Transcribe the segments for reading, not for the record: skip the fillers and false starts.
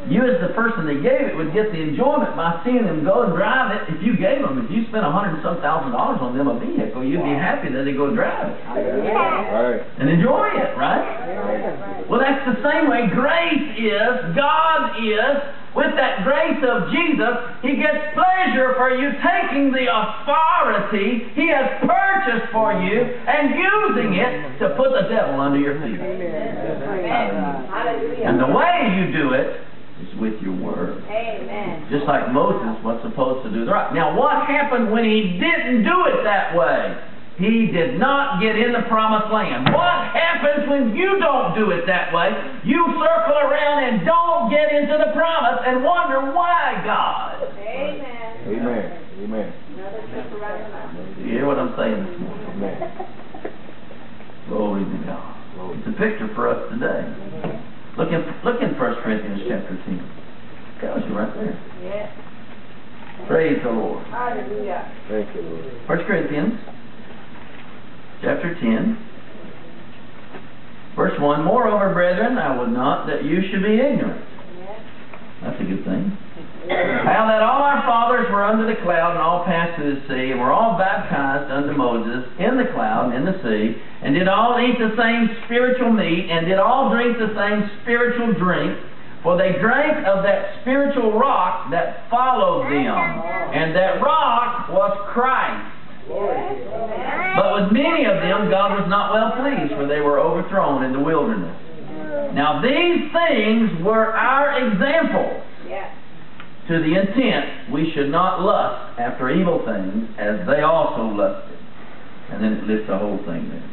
You as the person that gave it would get the enjoyment by seeing them go and drive it. If you gave them, if you spent $100 and some thousand on them a vehicle, you'd be happy that they go drive it. Right. And enjoy it, right? Well, that's the same way grace is, God is. With that grace of Jesus, He gets pleasure for you taking the authority He has purchased for you and using it to put the devil under your feet. And the way you do it is with your word. Amen. Just like Moses was supposed to do the right. Now, what happened when he didn't do it that way? He did not get in the promised land. What happens when you don't do it that way? You circle around and don't get into the promise and wonder why, God. Amen. Amen. Amen. Another trip around the mountain. You hear what I'm saying this morning? Amen. Glory to God. It's a picture for us today. Look in 1 Corinthians chapter 10. Tells you right there. Yes. Praise the Lord. Hallelujah. Thank you, Lord. 1 Corinthians chapter 10, verse 1. Moreover, brethren, I would not that you should be ignorant. Yes. That's a good thing. How that all our fathers were under the cloud and all passed through the sea, and were all baptized unto Moses in the cloud and in the sea, and did all eat the same spiritual meat, and did all drink the same spiritual drink, for they drank of that spiritual rock that followed them, and that rock was Christ. But with many of them God was not well pleased, for they were overthrown in the wilderness. Now these things were our examples, to the intent we should not lust after evil things, as they also lusted. And then it lists the whole thing there.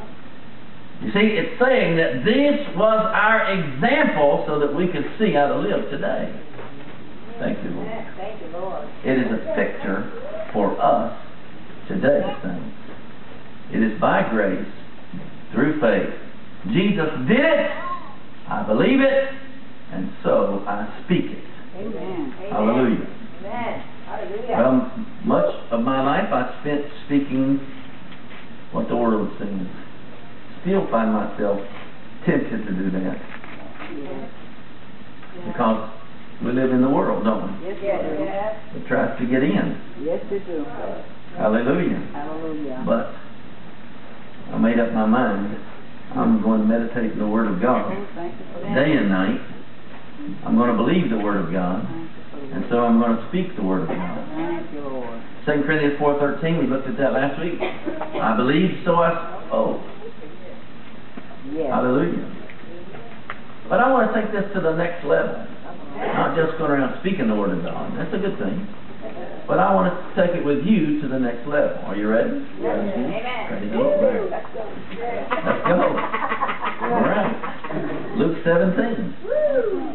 You see, it's saying that this was our example so that we could see how to live today. Thank you, Lord. Thank you, Lord. It is a picture for us today, saints. It is by grace, through faith. Jesus did it, I believe it, and so I speak it. Amen. Hallelujah. Amen. Hallelujah. Well, much of my life I spent speaking what the world says. Still find myself tempted to do that. Yes. Because we live in the world, don't we? Yes, yes. It tries to get in. Yes, we do. Hallelujah. Hallelujah. But I made up my mind. I'm going to meditate in the Word of God Thank you for that. day and night. I'm going to believe the Word of God, and so I'm going to speak the Word of God. Thank you, Lord. 2 Corinthians 4:13, we looked at that last week. I believe, so I spoke. Yes. Hallelujah. But I want to take this to the next level. Not just going around speaking the Word of God. That's a good thing. But I want to take it with you to the next level. Are you ready? Yes. Amen. Ready to go? Let's go. Let's go. All right. Luke 17. Woo.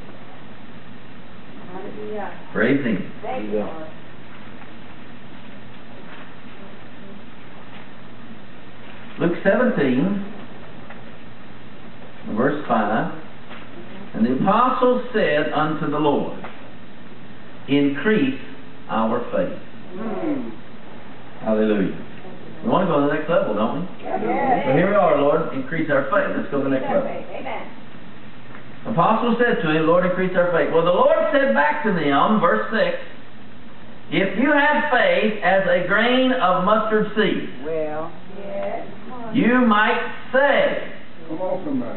Hallelujah. Praise Him. Thank you, Lord. Luke 17, verse 5. And the apostles said unto the Lord, increase our faith. Hallelujah. We want to go to the next level, don't we? So here we are, Lord, increase our faith. Let's go to the next level. Amen. Apostle said to him, Lord, increase our faith. Well, the Lord said back to them, verse 6, if you have faith as a grain of mustard seed, Well, yes. you might say, Come on, somebody.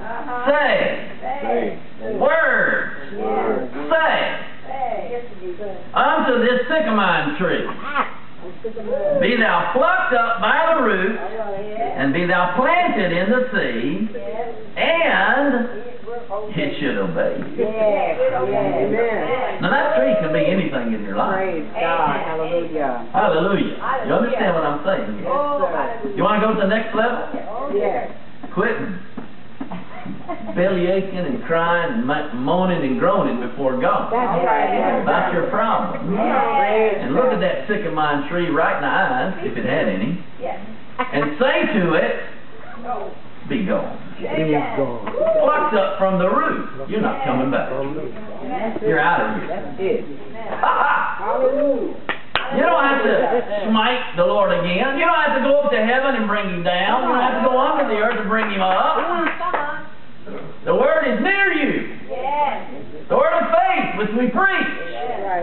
say, words, say, unto this sycamore tree, be thou plucked up by the roots, and be thou planted in the sea, and it should obey you. Now that tree can be anything in your life. Praise God. Hallelujah. Hallelujah. You understand what I'm saying here? Oh, You want to go to the next level? yes. Quit belly aching and crying and moaning and groaning before God That's right. about your problem. And look at that sycamore tree right in the eyes, if it had any, and say to it, be gone. Plucked up from the root. You're not coming back. You're out of here. That's it. Hallelujah. You don't have to smite the Lord again. You don't have to go up to heaven and bring him down. You don't have to go under the earth to bring him up. The Word is near you. The Word of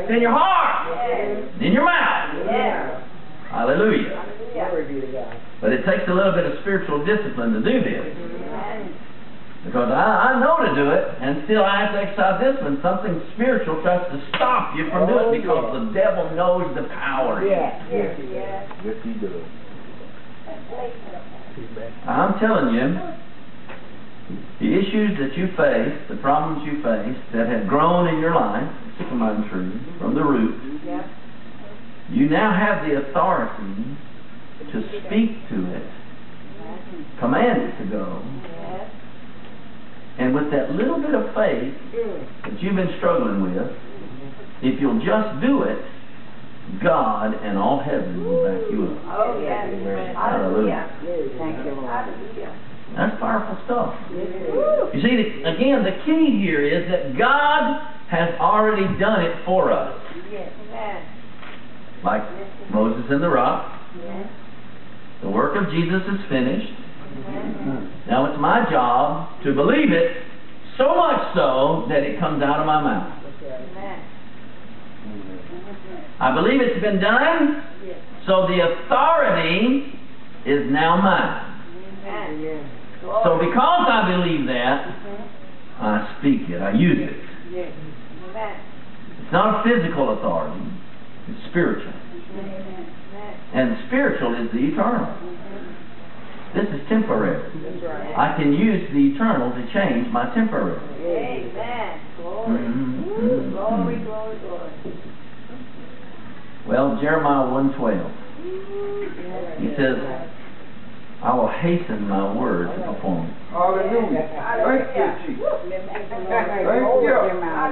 It's in your heart. Yes. In your mouth. Yes. Hallelujah. Glory be to God. But it takes a little bit of spiritual discipline to do this. Amen. Because I know to do it, and still I have to exercise discipline. Something spiritual tries to stop you from doing it because the devil knows the power. Yes. Yes. Yes. Yes, he does. I'm telling you, the issues that you face, the problems you face that have grown in your life, sycamore tree, from the root, Yep. you now have the authority to speak to it, command it to go, Yes. and with that little bit of faith that you've been struggling with, if you'll just do it, God and all heaven will back you up. Oh, yes. Amen. Hallelujah. Thank you, Lord. That's powerful stuff. Yes. You see, again, the key here is that God has already done it for us. Yes. Like Moses in the rock, Yes. the work of Jesus is finished. Now it's my job to believe it, so much so that it comes out of my mouth. I believe it's been done, so the authority is now mine. So because I believe that, I speak it, I use it. It's not a physical authority, it's spiritual. And spiritual is the eternal. This is temporary. I can use the eternal to change my temporary. Amen. Glory. Mhm. Glory, glory, glory. Well, Jeremiah 1:12. He says, I will hasten my word to perform it. Hallelujah. Thank you, Jesus. Thank you.